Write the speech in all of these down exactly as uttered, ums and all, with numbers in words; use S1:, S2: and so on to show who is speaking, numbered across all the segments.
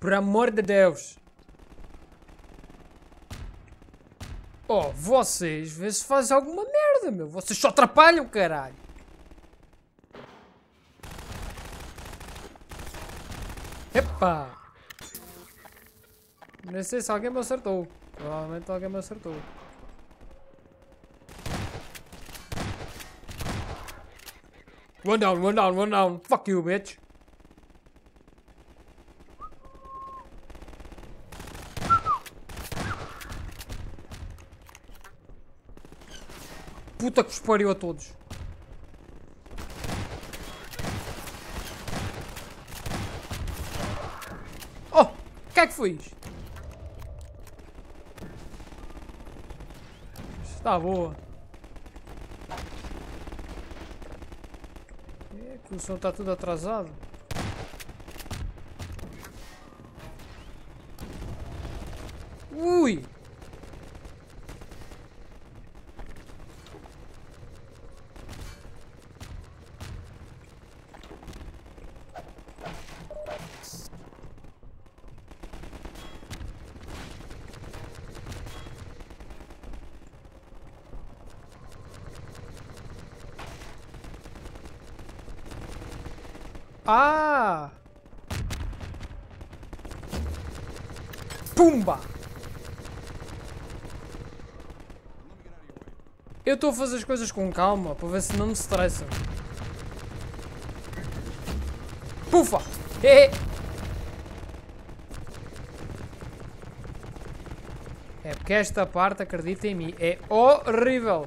S1: por amor de Deus. Oh, vocês, vê se fazem alguma merda, meu. Vocês só atrapalham, caralho. Epá. Não sei se alguém me acertou. Provavelmente alguém me acertou. One down, one down, one down. Fuck you, bitch. Puta que os pariu a todos. Oh, o que é que foi isto? Está boa. É que o som está tudo atrasado. Ui! Ah! Pumba! Eu estou a fazer as coisas com calma para ver se não me estressam. Pufa! É. É porque esta parte, acredita em mim, é horrível.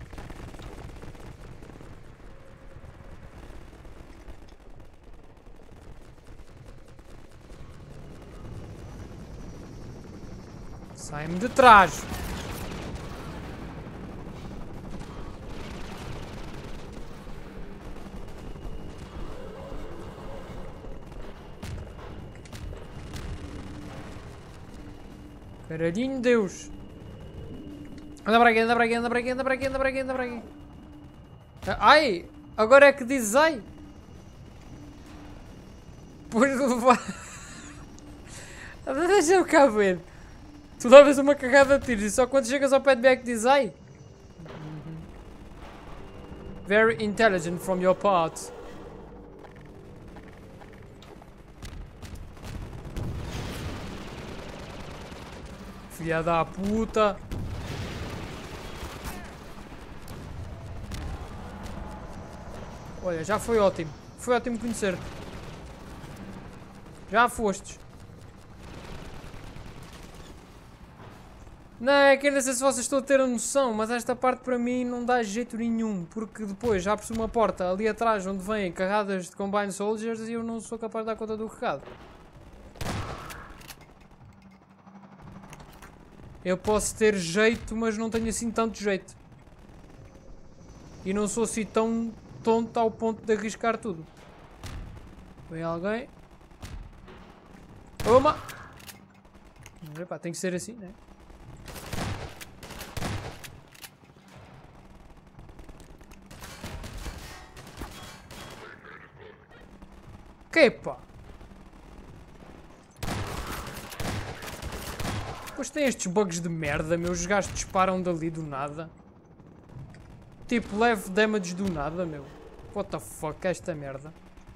S1: Sai-me de trás. Caralhinho Deus. Anda para aqui, anda para aqui, anda para aqui, anda para aqui, anda para aqui, anda para aqui. Ai, agora é que dizes ai. Pois levar. Deixa-me cá ver. Tu davas uma cagada de tiros e só quando chegas ao pé de mim é que diz ai. Very intelligent from your part. Filha da puta. Olha, já foi ótimo. Foi ótimo conhecer-te. Já fostes. Não, é que não sei se vocês estão a ter a noção, mas esta parte para mim não dá jeito nenhum, porque depois já abre-se uma porta ali atrás onde vêm carradas de Combine Soldiers e eu não sou capaz de dar conta do recado. Eu posso ter jeito, mas não tenho assim tanto jeito. E não sou assim tão tonto ao ponto de arriscar tudo. Vem alguém. Toma! Epá, tem que ser assim, né? Que pá? Depois tem estes bugs de merda, meus gajos disparam dali do nada. Tipo, leve damage do nada, meu. What the fuck, é esta merda?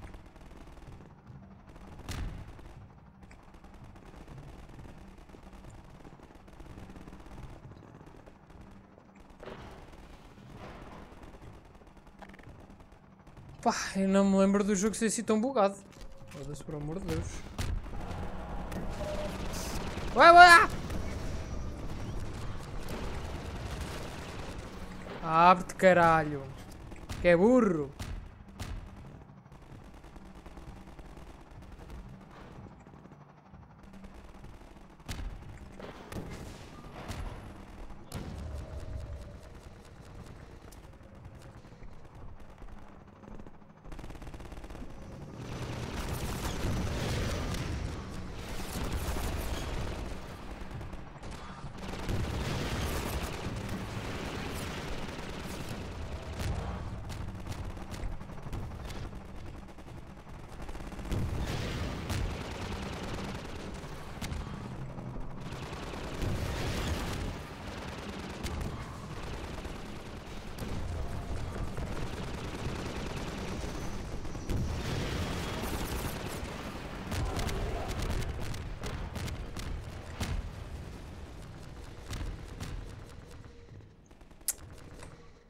S1: Pá, eu não me lembro do jogo ser assim tão bugado. Foda-se, por amor de Deus. Ué, ué! Abre-te, caralho. Que é burro.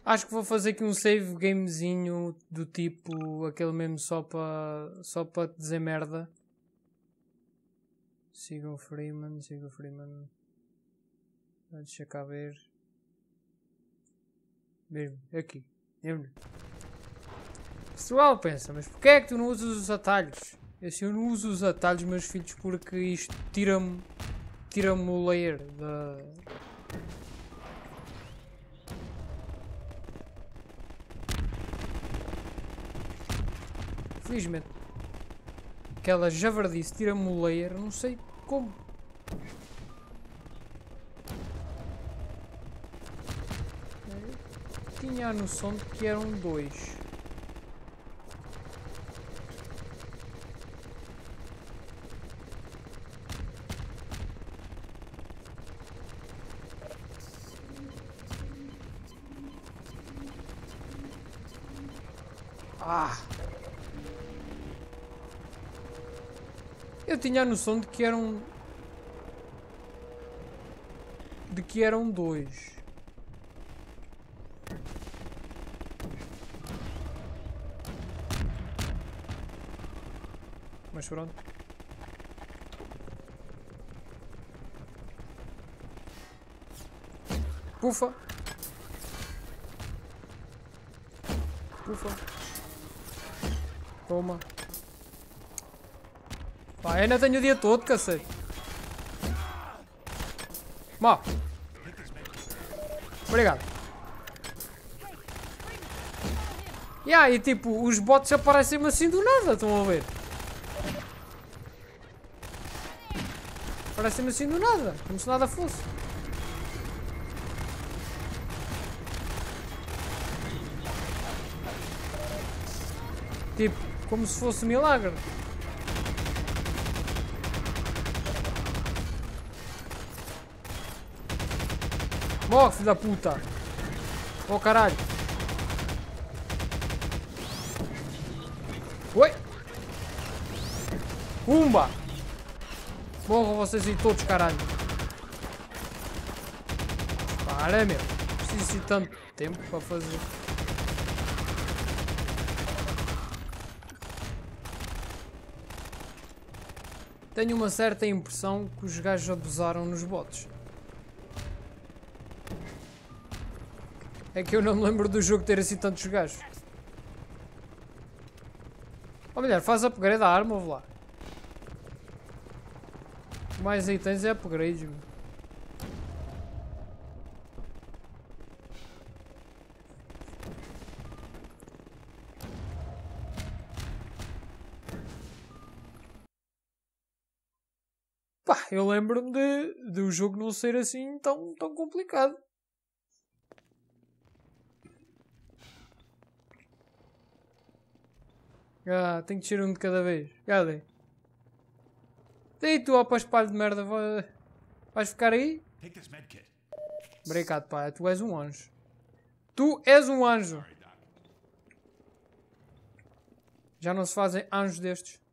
S1: Acho que vou fazer aqui um save gamezinho do tipo aquele mesmo só para só para dizer merda. Siga o Freeman, siga o Freeman. Deixa cá ver. Mesmo, aqui. Mesmo. Pessoal pensa, mas porquê é que tu não usas os atalhos? Eu, assim, eu não uso os atalhos, meus filhos, porque isto tira-me tira-me o layer da... Felizmente. Aquela javardice tira-me o layer, não sei como. Eu tinha a noção de que eram dois. Ah! Eu tinha a noção de que eram... De que eram dois. Mas pronto. Pufa! Pufa! Toma! Pá, ainda tenho o dia todo, cacete. Má. Obrigado. Yeah, e tipo, os bots aparecem-me assim do nada, estão a ver? Aparecem-me assim do nada, como se nada fosse. Tipo, como se fosse milagre. Morre, filho da puta! Oh, caralho! Oi! Pumba! Morram vocês aí todos, caralho! Para, meu! Preciso de tanto tempo para fazer. Tenho uma certa impressão que os gajos abusaram nos bots. É que eu não me lembro do jogo ter assim tantos gajos. Ou melhor, faz upgrade da arma, ouve lá. O mais aí tens é upgrades, meu. Pá, eu lembro-me de, de o jogo não ser assim tão, tão complicado. Ah, tenho que tirar um de cada vez. Cadê? E tu, ó, para espalho de merda, vai... vais ficar aí? Obrigado, pá, tu és um anjo. Tu és um anjo. Já não se fazem anjos destes.